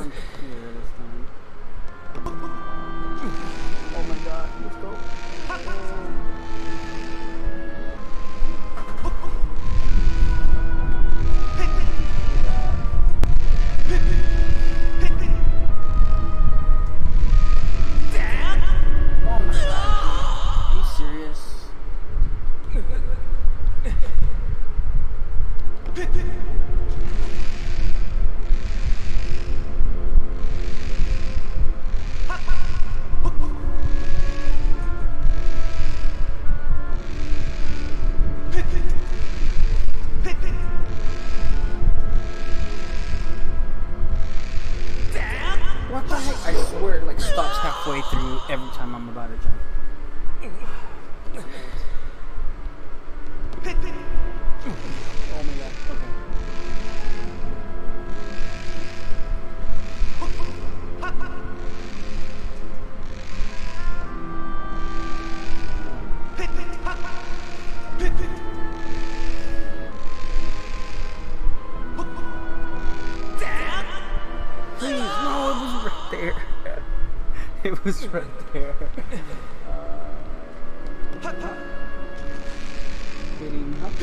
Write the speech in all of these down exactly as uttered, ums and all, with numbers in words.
jump here this time. Oh my god, let's go. Oh my god. Are you serious? What the heck? I swear it like stops halfway through every time I'm about to jump. Oh my god, okay. Please, no, it was right there. It was right there. Uh, getting up.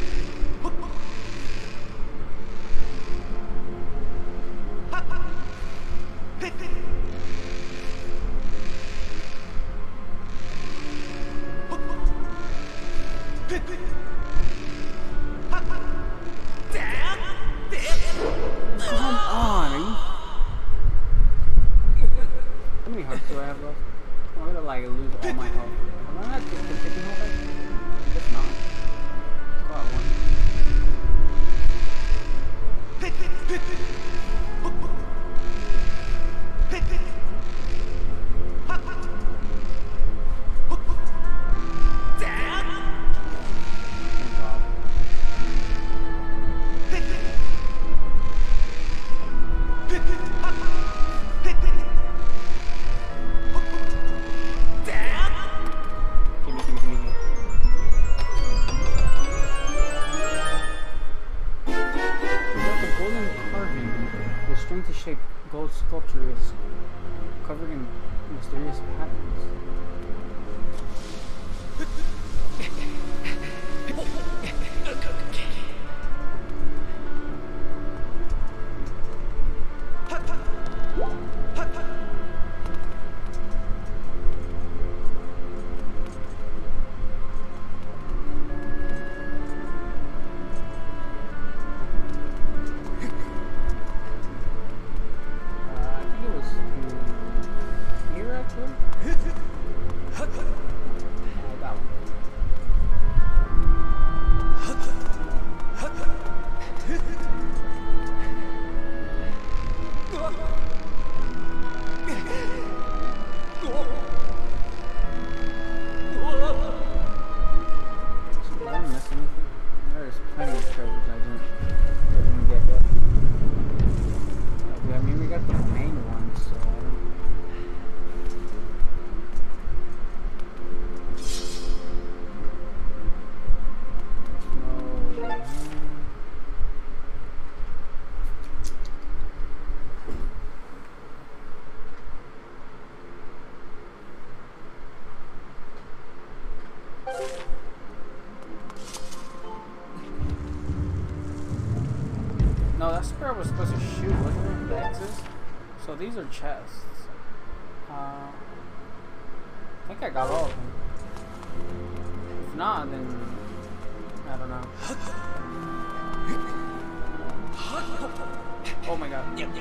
Come on, are you? How many hearts do I have left? I'm gonna like lose all my health. Am I not taking health? I guess not. Oh, I won. To shape gold sculpture is covered in mysterious patterns. No, that's where I was supposed to shoot, wasn't it? The X's? So these are chests. Uh, I think I got all of them. If not, then I don't know. Oh my god. Yep.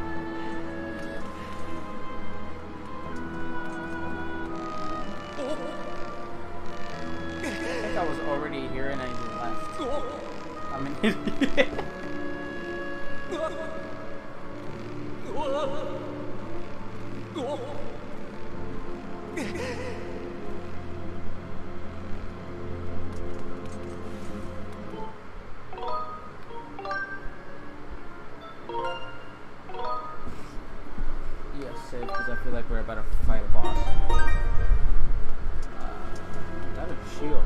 I think I was already here and I just left. I'm an idiot. Yes, save, because I feel like we're about to fight a boss. Uh, got a shield.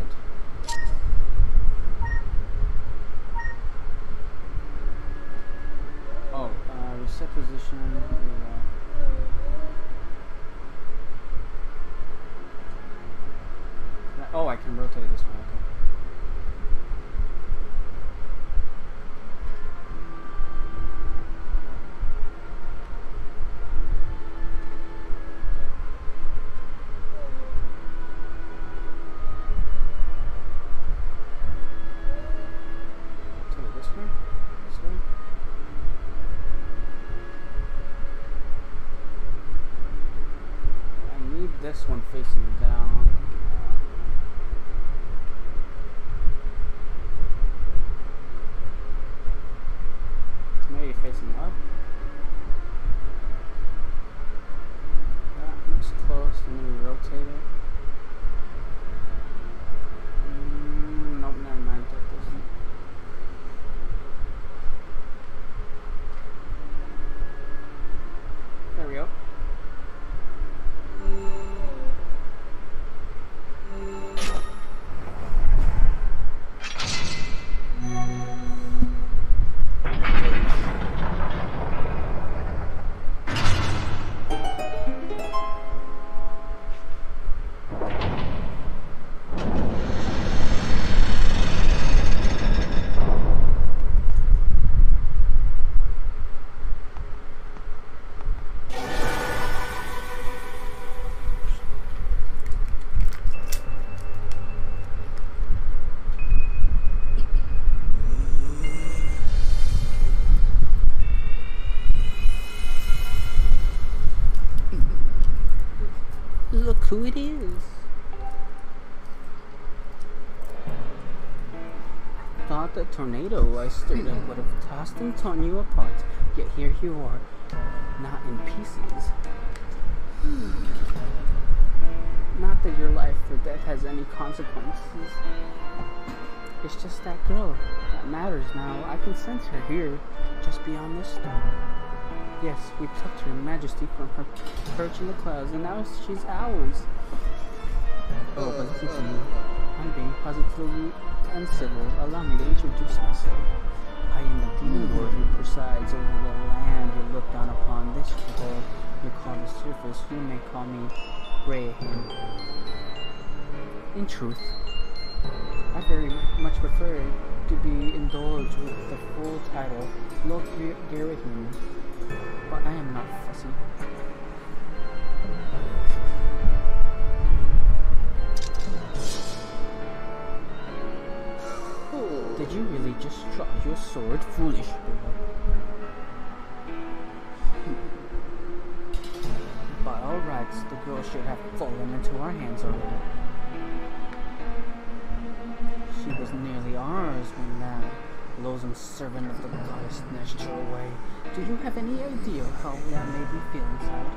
Oh, uh, reset position. Yeah. Oh, I can rotate this one. Okay. Rotate this one. This way. I need this one facing down. Maybe facing up. That looks close. Let me rotate it. Mm, nope, never mind. That doesn't. There we go. Look who it is. Thought the tornado I stirred up would have tossed and torn you apart, yet here you are, not in pieces. Not that your life or death has any consequences. It's just that girl that matters now. I can sense her here, just beyond this storm. Yes, we plucked her majesty from her perch in the clouds, and now she's ours. Oh, but listen to me. I'm being positively uncivil. Allow me to introduce myself. I am the demon lord who presides over the land you look down upon. This world you call the surface. You may call me Ghirahim. In truth, I very much prefer to be indulged with the full title, Lord Ghirahim. But I am not fussy. Did you really just draw your sword, foolish boy? By all rights, the girl should have fallen into our hands already. She was nearly ours when that loathsome servant of the goddess snatched her away. Do you have any idea how that made me feel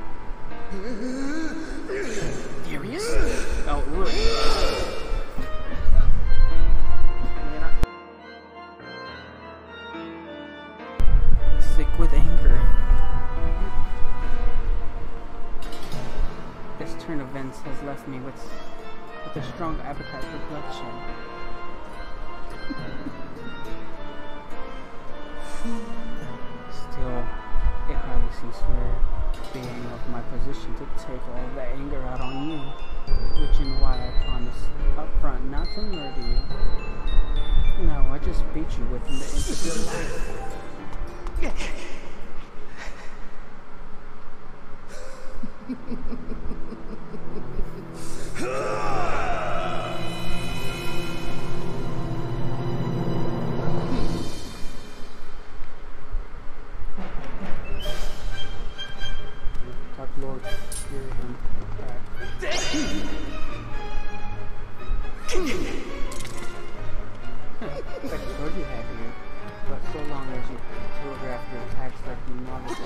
inside? Furious? Outraged? Sick with anger. This turn of events has left me with, with a strong appetite for bloodshed. Still, it hardly seems fair, being of my position to take all the anger out on you, which is why I promised up front not to murder you. No, I just beat you within the inch of your life. Lord, hear him back. What sword you have here? But so long as you telegraph your attacks like you modestly.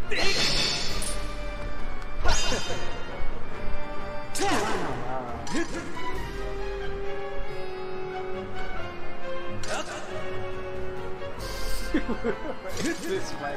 This way.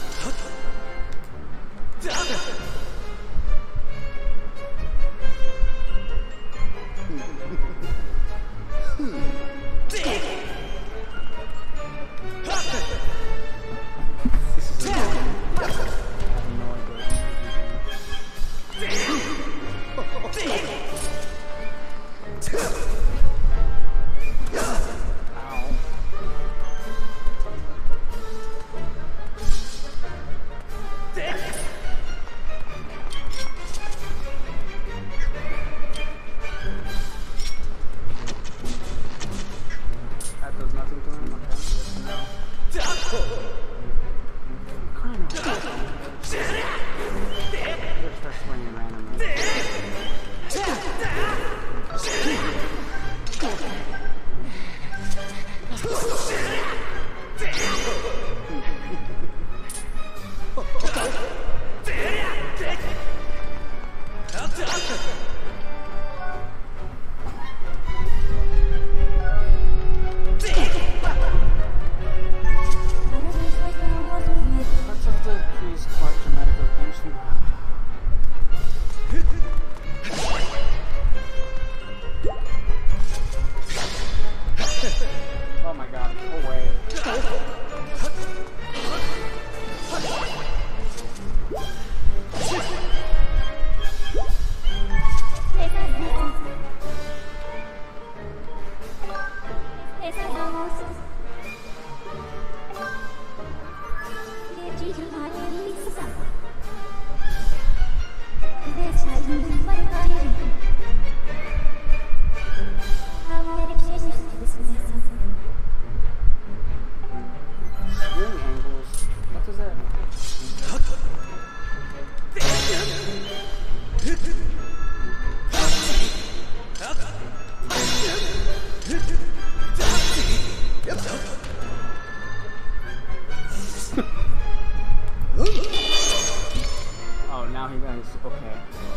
Oh, now he guys, okay.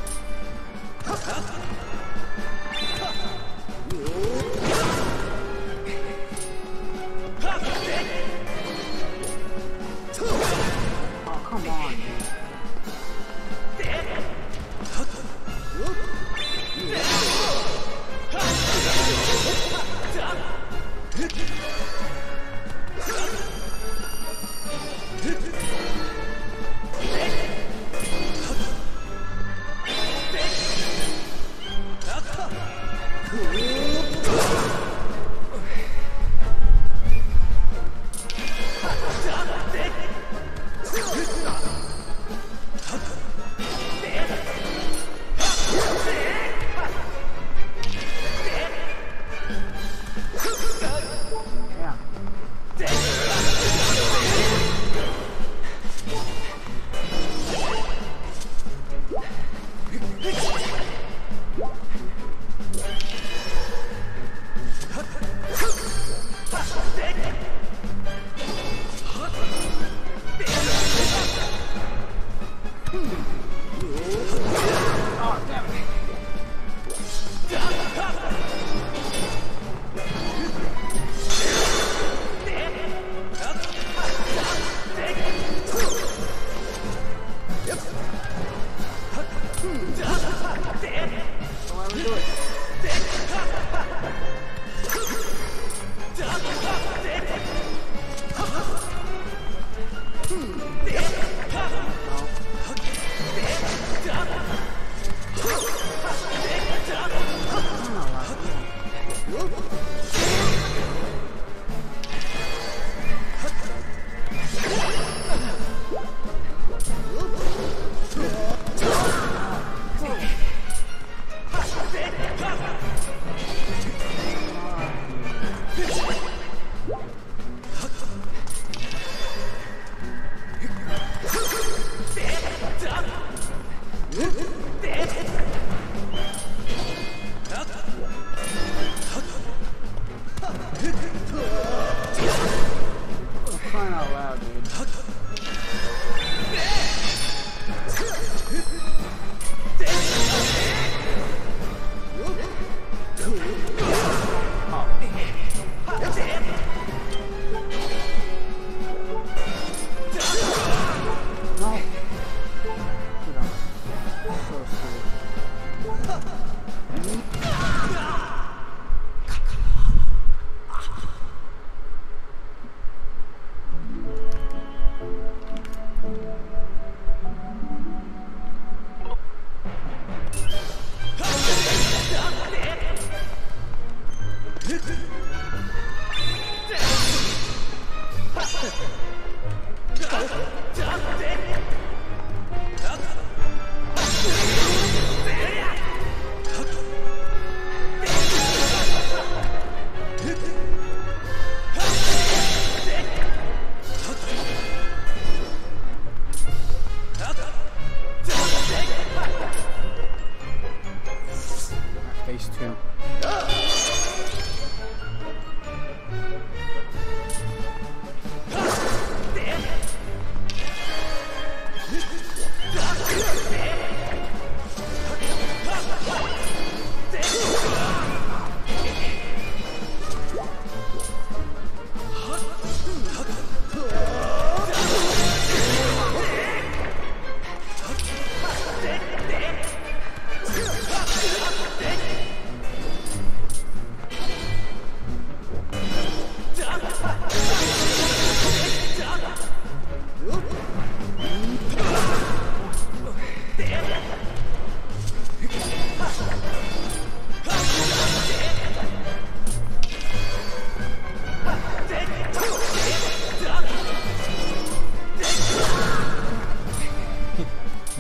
Oh, come on, man.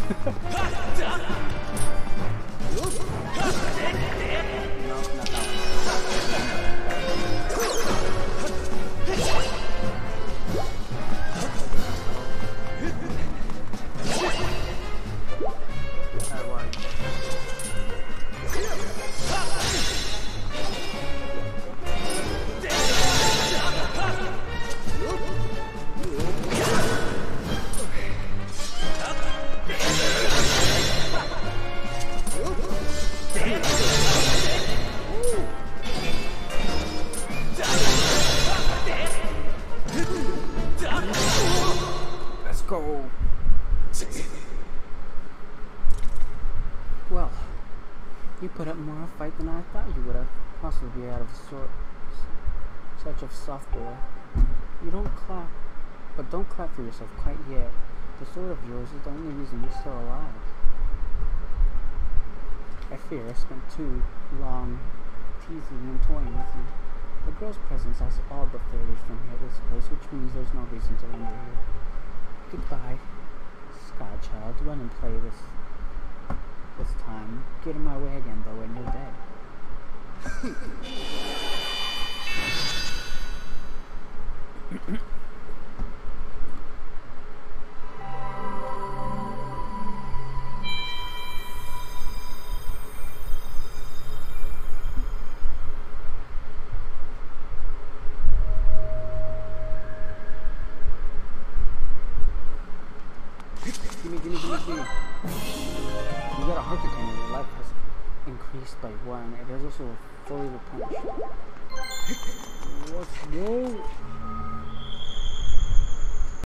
No, not that one. Let's go. Well, you put up more of a fight than I thought you would have. Possibly out of sort, such of software. You don't clap, but don't clap for yourself quite yet. The sword of yours is the only reason you're still alive. I fear I spent too long teasing and toying with you. The girl's presence has all but faded from here this place, which means there's no reason to linger here. Goodbye, Sky Child. Run and play this this time. Get in my way again, though, and you're dead. Gimme, gimme, gimme, gimme. You got a heart container. Your life has increased by one. It is also fully replenished. Let's go.